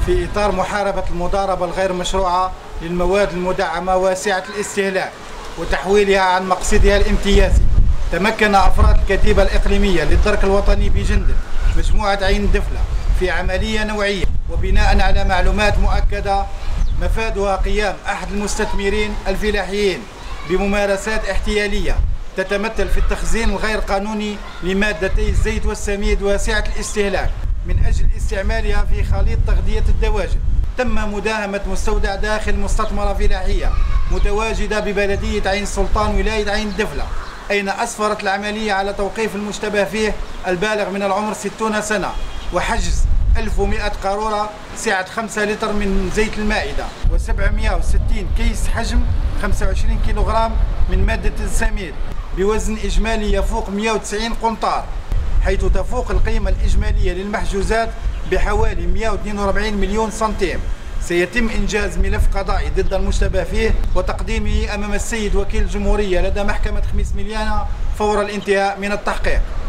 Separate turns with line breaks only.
في إطار محاربة المضاربة الغير مشروعة للمواد المدعمة واسعة الاستهلاك وتحويلها عن مقصدها الامتيازي. تمكن أفراد الكتيبة الإقليمية للدرك الوطني بجندل مجموعة عين الدفلة في عملية نوعية، وبناء على معلومات مؤكدة مفادها قيام أحد المستثمرين الفلاحيين بممارسات احتيالية تتمثل في التخزين الغير قانوني لمادتي الزيت والسميد واسعة الاستهلاك من أجل استعمالها في خليط تغذية الدواجن. تم مداهمة مستودع داخل مستثمرة فلاحية متواجدة ببلدية عين السلطان ولاية عين الدفلة، أين أسفرت العملية على توقيف المشتبه فيه البالغ من العمر 60 سنة وحجز 1100 قارورة سعة 5 لتر من زيت المائدة و760 كيس حجم 25 كيلوغرام من مادة السميد بوزن إجمالي يفوق 190 قنطار، حيث تفوق القيمة الإجمالية للمحجوزات بحوالي 142 مليون سنتيم. سيتم إنجاز ملف قضائي ضد المشتبه فيه وتقديمه أمام السيد وكيل الجمهورية لدى محكمة خميس مليانة فور الانتهاء من التحقيق.